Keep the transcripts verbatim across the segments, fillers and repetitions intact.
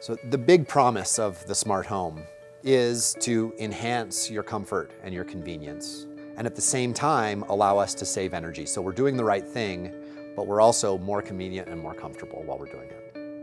So the big promise of the smart home is to enhance your comfort and your convenience, and at the same time allow us to save energy. So we're doing the right thing, but we're also more convenient and more comfortable while we're doing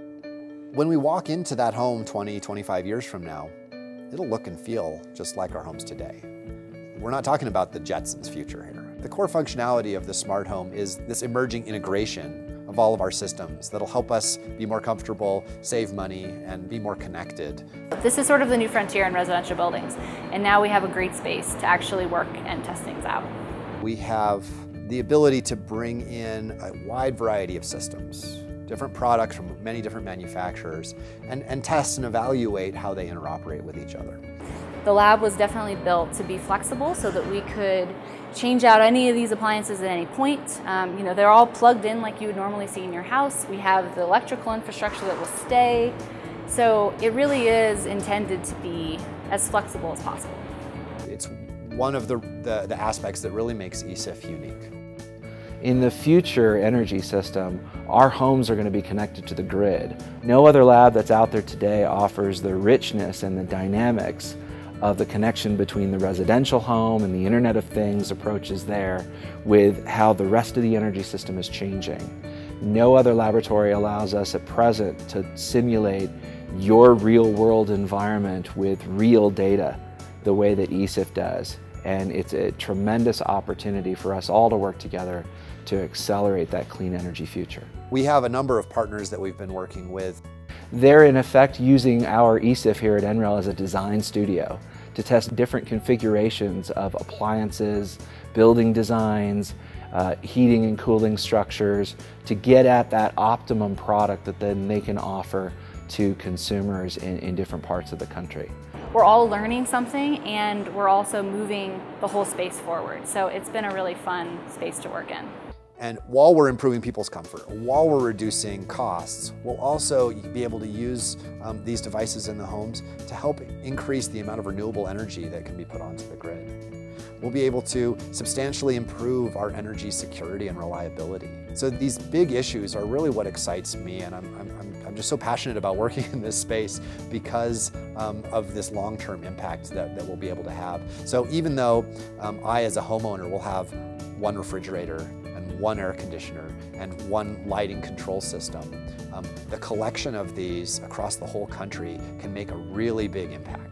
it. When we walk into that home twenty, twenty-five years from now, it'll look and feel just like our homes today. We're not talking about the Jetsons future here. The core functionality of the smart home is this emerging integration of all of our systems that'll help us be more comfortable, save money, and be more connected. This is sort of the new frontier in residential buildings, and now we have a great space to actually work and test things out. We have the ability to bring in a wide variety of systems, different products from many different manufacturers, and, and test and evaluate how they interoperate with each other. The lab was definitely built to be flexible so that we could change out any of these appliances at any point. Um, you know, they're all plugged in like you would normally see in your house. We have the electrical infrastructure that will stay. So it really is intended to be as flexible as possible. It's one of the, the, the aspects that really makes E S I F unique. In the future energy system, our homes are going to be connected to the grid. No other lab that's out there today offers the richness and the dynamics of the connection between the residential home and the Internet of Things approaches there with how the rest of the energy system is changing. No other laboratory allows us at present to simulate your real world environment with real data the way that E S I F does. And it's a tremendous opportunity for us all to work together to accelerate that clean energy future. We have a number of partners that we've been working with. They're in effect using our E S I F here at N R E L as a design studio to test different configurations of appliances, building designs, uh, heating and cooling structures to get at that optimum product that then they can offer to consumers in, in different parts of the country. We're all learning something, and we're also moving the whole space forward. So it's been a really fun space to work in. And while we're improving people's comfort, while we're reducing costs, we'll also be able to use um, these devices in the homes to help increase the amount of renewable energy that can be put onto the grid. We'll be able to substantially improve our energy security and reliability. So these big issues are really what excites me, and I'm, I'm, I'm just so passionate about working in this space because um, of this long-term impact that, that we'll be able to have. So even though um, I as a homeowner will have one refrigerator and one air conditioner and one lighting control system, um, the collection of these across the whole country can make a really big impact.